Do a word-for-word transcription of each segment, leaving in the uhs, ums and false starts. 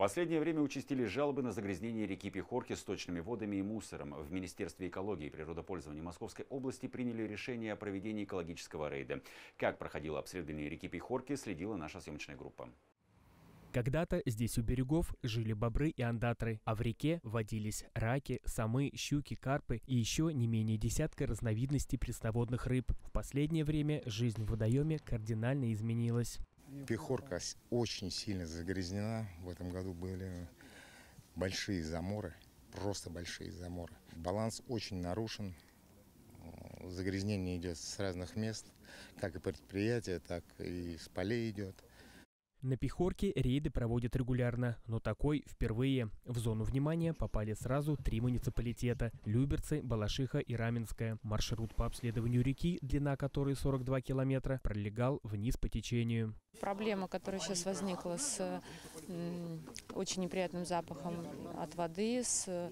последнее время участились жалобы на загрязнение реки Пехорки сточными водами и мусором. В Министерстве экологии и природопользования Московской области приняли решение о проведении экологического рейда. Как проходило обследование реки Пехорки, следила наша съемочная группа. Когда-то здесь у берегов жили бобры и ондатры, а в реке водились раки, самы, щуки, карпы и еще не менее десятка разновидностей пресноводных рыб. В последнее время жизнь в водоеме кардинально изменилась. Пехорка очень сильно загрязнена. В этом году были большие заморы, просто большие заморы. Баланс очень нарушен. Загрязнение идет с разных мест, как и предприятия, так и с полей идет. На Пехорке рейды проводят регулярно, но такой впервые. В зону внимания попали сразу три муниципалитета – Люберцы, Балашиха и Раменское. Маршрут по обследованию реки, длина которой сорок два километра, пролегал вниз по течению. Проблема, которая сейчас возникла с м, очень неприятным запахом от воды, с, э,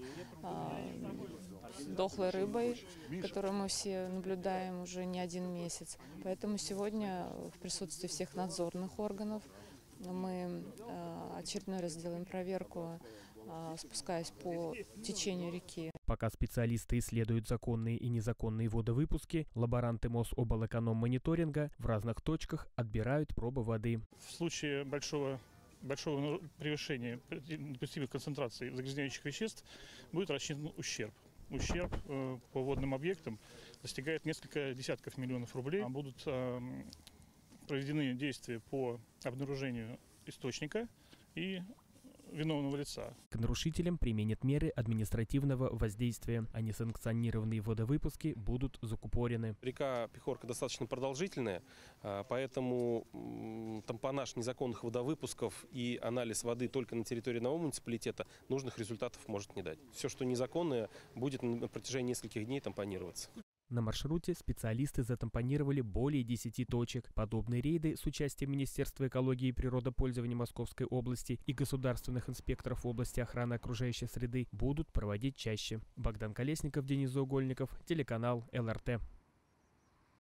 с дохлой рыбой, которую мы все наблюдаем уже не один месяц. Поэтому сегодня в присутствии всех надзорных органов мы э, очередной раз делаем проверку, э, спускаясь по течению реки. Пока специалисты исследуют законные и незаконные водовыпуски, лаборанты Мособлэкономмониторинга в разных точках отбирают пробы воды. В случае большого, большого превышения допустимой концентрации загрязняющих веществ будет рассчитан ущерб. Ущерб э, по водным объектам достигает несколько десятков миллионов рублей. Будут э, проведены действия по обнаружению источника и виновного лица. К нарушителям применят меры административного воздействия, а несанкционированные водовыпуски будут закупорены. Река Пехорка достаточно продолжительная, поэтому тампонаж незаконных водовыпусков и анализ воды только на территории одного муниципалитета нужных результатов может не дать. Все, что незаконное, будет на протяжении нескольких дней тампонироваться. На маршруте специалисты затампонировали более десяти точек. Подобные рейды с участием Министерства экологии и природопользования Московской области и государственных инспекторов в области охраны окружающей среды будут проводить чаще. Богдан Колесников, Денис Заугольников, телеканал эл эр тэ.